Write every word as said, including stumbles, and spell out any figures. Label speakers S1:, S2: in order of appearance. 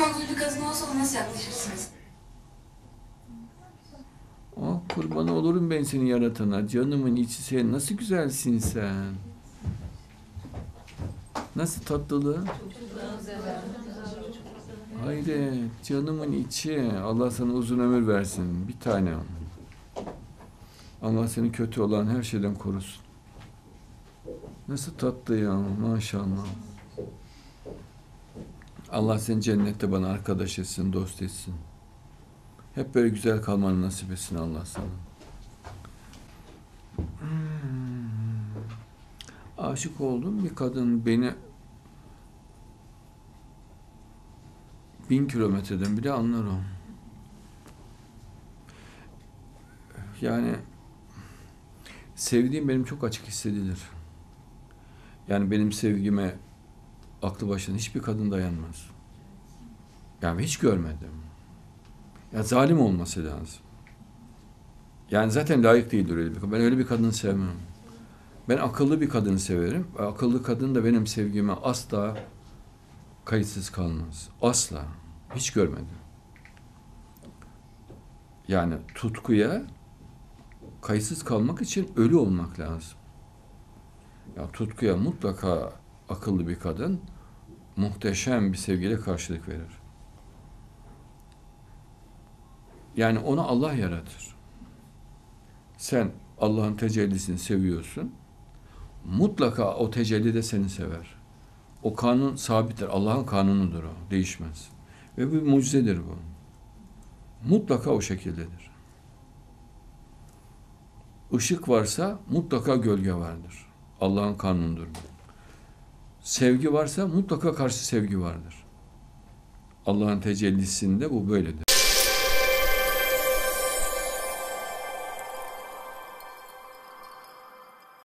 S1: konuda bir kadın olsa ona nasıl yaklaşırsınız?
S2: Oh, kurban olurum ben seni yaratana. Canımın içi sen. Nasıl güzelsin sen. Nasıl tatlılığı? Hayret, canımın içi. Allah sana uzun ömür versin. Bir tane. Allah seni kötü olan her şeyden korusun. Nasıl tatlı ya, maşallah. Allah seni cennette bana arkadaş etsin, dost etsin. Hep böyle güzel kalmanı nasip etsin Allah sana. Hmm. Aşık oldum bir kadın beni bin kilometreden bile anlar o. Yani sevdiğim benim çok açık hissedilir. Yani benim sevgime aklı başında hiçbir kadın dayanmaz. Yani hiç görmedim. Ya zalim olması lazım. Yani zaten layık değildir öyle bir kadın. Ben öyle bir kadını sevmem. Ben akıllı bir kadını severim. Akıllı kadın da benim sevgime asla kayıtsız kalmaz. Asla. Hiç görmedim. Yani tutkuya kayıtsız kalmak için ölü olmak lazım. Ya tutkuya mutlaka akıllı bir kadın muhteşem bir sevgiyle karşılık verir. Yani onu Allah yaratır. Sen Allah'ın tecellisini seviyorsun. Mutlaka o tecelli de seni sever. O kanun sabittir. Allah'ın kanunudur o. Değişmez. Ve bir mucizedir bu. Mutlaka o şekildedir. Işık varsa mutlaka gölge vardır. Allah'ın kanunudur bu. Sevgi varsa mutlaka karşı sevgi vardır. Allah'ın tecellisinde bu böyledir.